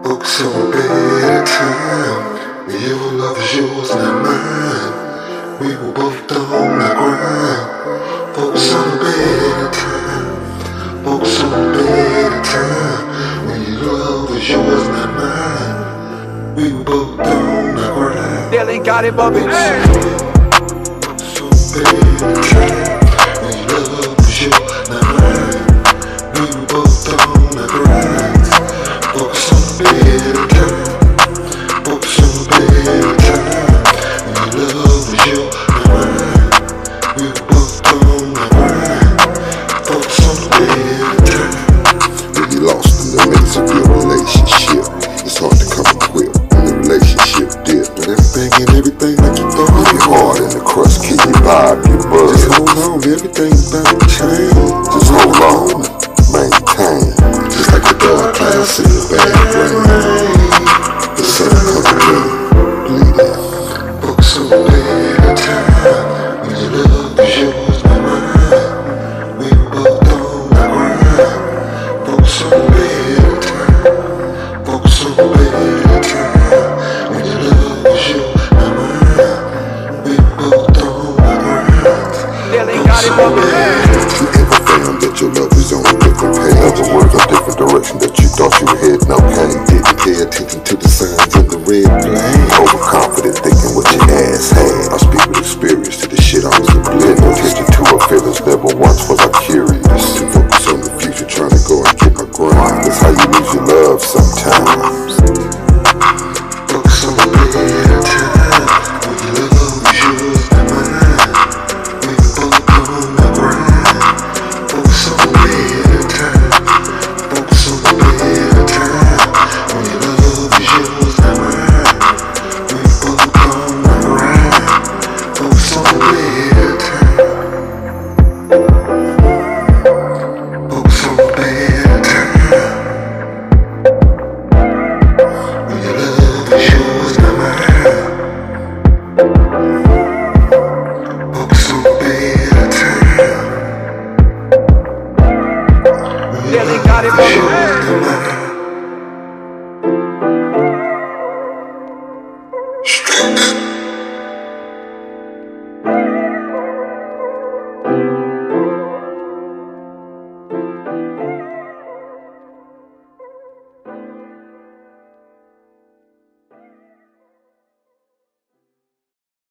Focus on better time. Your love is yours, not mine. We were both on the grind. Focus on better time. Focus on better time. When your love is yours, not mine. We were both on the grind. Dylan got it, Bobby. Focus on better time. When your love is yours, not mine. We were both on the grind. Focus on better time. Focus on better time. When your love is yours, not mine. We were both on the grind. Focus on better time. When you lost in the midst of your relationship, it's hard to come and quit when the relationship dip. But everything like you thought. Your heart in the crust, keep your vibe, your buzz. Just hold on, everything's about to change. Just hold on, maintain. Just like the dark clouds in the bad rain.